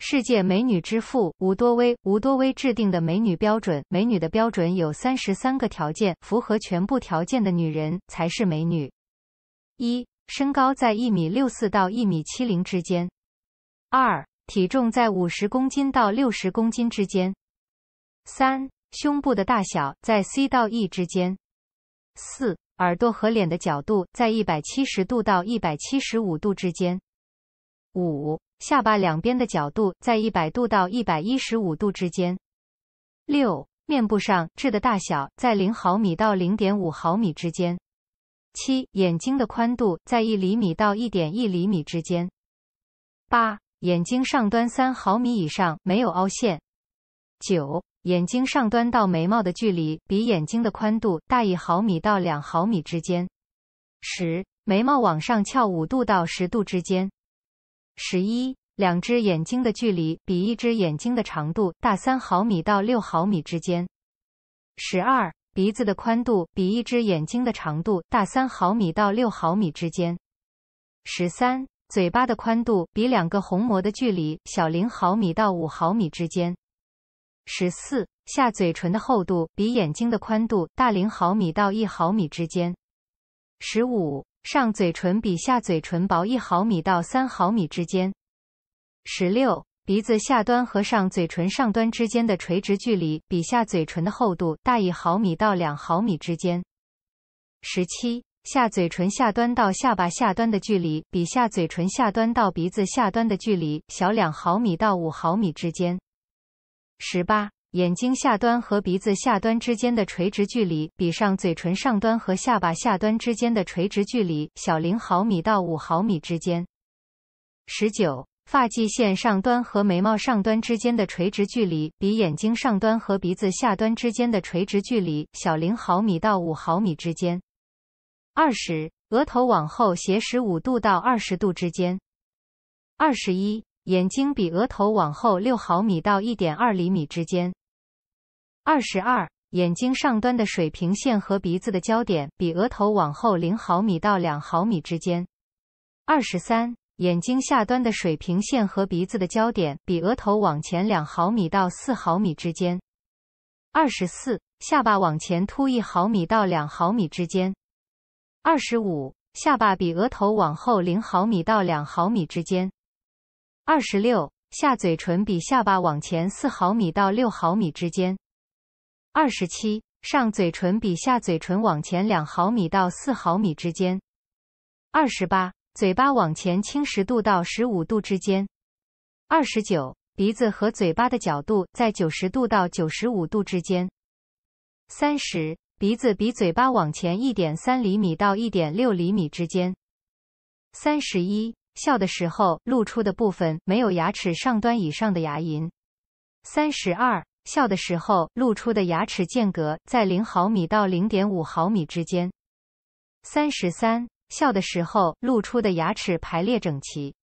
世界美女之父吴多威制定的美女标准。美女的标准有33个条件，符合全部条件的女人才是美女。1. 身高在1.64米到1.70米之间。2. 体重在50公斤到60公斤之间。3. 胸部的大小在 C 到 E 之间。4. 耳朵和脸的角度在170度到175度之间。5. 下巴两边的角度在100度到115度之间。6. 面部上痣的大小在0毫米到0.5毫米之间。7. 眼睛的宽度在1厘米到1.1厘米之间。8. 眼睛上端3毫米以上，没有凹陷。9. 眼睛上端到眉毛的距离比眼睛的宽度大1毫米到2毫米之间。10. 眉毛往上翘5度到10度之间。11. 两只眼睛的距离比一只眼睛的长度大3毫米到6毫米之间。12. 鼻子的宽度比一只眼睛的长度大3毫米到6毫米之间。13. 嘴巴的宽度比两个虹膜的距离小0毫米到5毫米之间。14. 下嘴唇的厚度比眼睛的宽度大0毫米到1毫米之间。15. 上嘴唇比下嘴唇薄1毫米到3毫米之间。16. 鼻子下端和上嘴唇上端之间的垂直距离比下嘴唇的厚度大1毫米到2毫米之间。17. 下嘴唇下端到下巴下端的距离比下嘴唇下端到鼻子下端的距离小2毫米到5毫米之间。18. 眼睛下端和鼻子下端之间的垂直距离比上嘴唇上端和下巴下端之间的垂直距离小0毫米到5毫米之间。19. 发际线上端和眉毛上端之间的垂直距离比眼睛上端和鼻子下端之间的垂直距离小0毫米到5毫米之间。20. 额头往后斜15度到20度之间。21. 眼睛比额头往后6毫米到 1.2厘米之间。22. 眼睛上端的水平线和鼻子的交点比额头往后0毫米到2毫米之间。23. 眼睛下端的水平线和鼻子的交点比额头往前2毫米到4毫米之间。24. 下巴往前凸1毫米到2毫米之间。25. 下巴比额头往后0毫米到2毫米之间。26. 下嘴唇比下巴往前4毫米到6毫米之间。27. 上嘴唇比下嘴唇往前2毫米到4毫米之间。28. 嘴巴往前倾10度到15度之间。29. 鼻子和嘴巴的角度在90度到95度之间。30. 鼻子比嘴巴往前 1.3厘米到 1.6厘米之间。31. 笑的时候露出的部分没有牙齿上端以上的牙龈。32. 笑的时候露出的牙齿间隔在0毫米到 0.5毫米之间。33. 笑的时候露出的牙齿排列整齐。